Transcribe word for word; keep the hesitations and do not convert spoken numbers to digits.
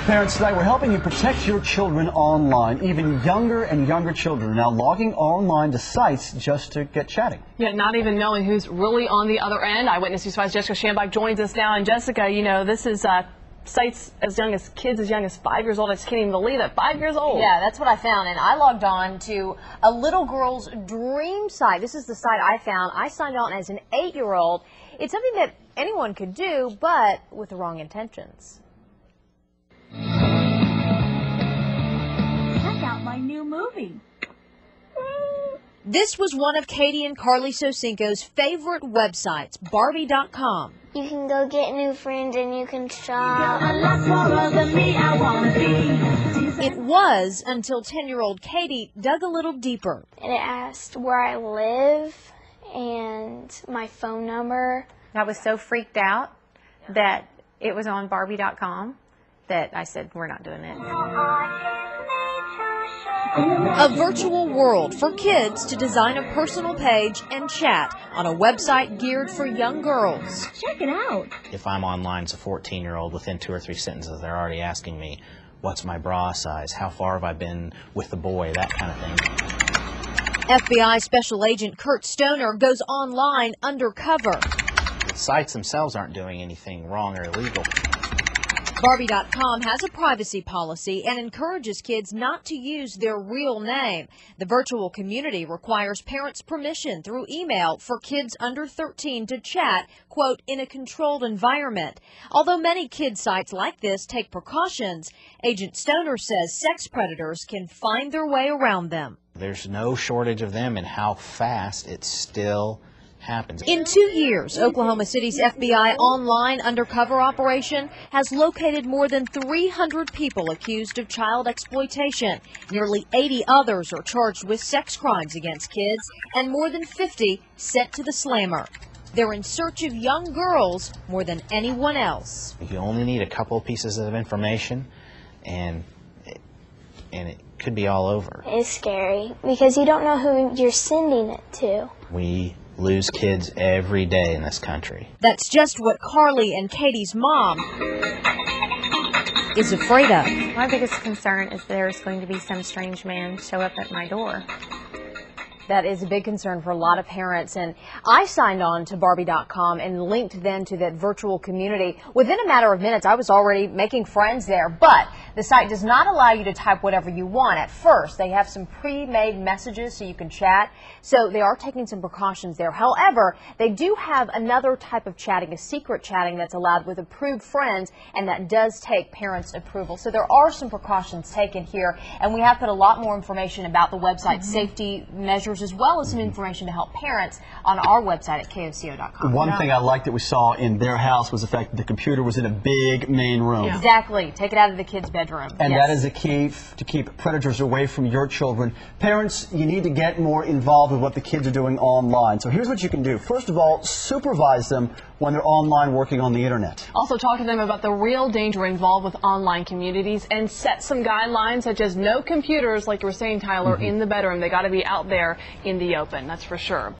Parents, tonight we're helping you protect your children online. Even younger and younger children are now logging online to sites just to get chatting. Yeah, not even knowing who's really on the other end. Eyewitness News five's Jessica Schambach joins us now. And Jessica, you know, this is uh, sites as young as kids as young as five years old. I just can't even believe it. Five years old. Yeah, that's what I found. And I logged on to a little girl's dream site. This is the site I found. I signed on as an eight-year-old. It's something that anyone could do, but with the wrong intentions. Check out my new movie. This was one of Katie and Carly Sosinko's favorite websites, Barbie dot com. You can go get new friends and you can shop. It was until ten-year-old Katie dug a little deeper. And it asked where I live and my phone number. I was so freaked out that it was on Barbie dot com that I said, we're not doing it. A virtual world for kids to design a personal page and chat on a website geared for young girls. Check it out. If I'm online as a fourteen-year-old, within two or three sentences, they're already asking me, what's my bra size? How far have I been with the boy? That kind of thing. F B I Special Agent Kurt Stoner goes online undercover. The sites themselves aren't doing anything wrong or illegal. Barbie dot com has a privacy policy and encourages kids not to use their real name. The virtual community requires parents' permission through email for kids under thirteen to chat, quote, in a controlled environment. Although many kid sites like this take precautions, Agent Stoner says sex predators can find their way around them. There's no shortage of them, and how fast it still happens. In two years, Oklahoma City's F B I online undercover operation has located more than three hundred people accused of child exploitation. Nearly eighty others are charged with sex crimes against kids, and more than fifty sent to the slammer. They're in search of young girls more than anyone else. You only need a couple of pieces of information, and it, and it could be all over. It's scary because you don't know who you're sending it to. We lose kids every day in this country. That's just what Carly and Katie's mom is afraid of. My biggest concern is there's going to be some strange man show up at my door. That is a big concern for a lot of parents, and I signed on to Barbie dot com and linked then to that virtual community. Within a matter of minutes, I was already making friends there, but the site does not allow you to type whatever you want at first. They have some pre-made messages so you can chat, so they are taking some precautions there. However, they do have another type of chatting, a secret chatting that's allowed with approved friends, and that does take parents' approval. So there are some precautions taken here, and we have put a lot more information about the website, mm-hmm. safety measures, as well as some information to help parents on our website at K O C O dot com. One thing I liked that we saw in their house was the fact that the computer was in a big main room. Yeah. Exactly. Take it out of the kid's bedroom. And yes. that is the key f to keep predators away from your children. Parents, you need to get more involved with what the kids are doing online. So here's what you can do. First of all, supervise them when they're online working on the internet. Also talk to them about the real danger involved with online communities and set some guidelines such as no computers, like you were saying, Tyler, mm-hmm. in the bedroom. They got to be out there in the open, that's for sure.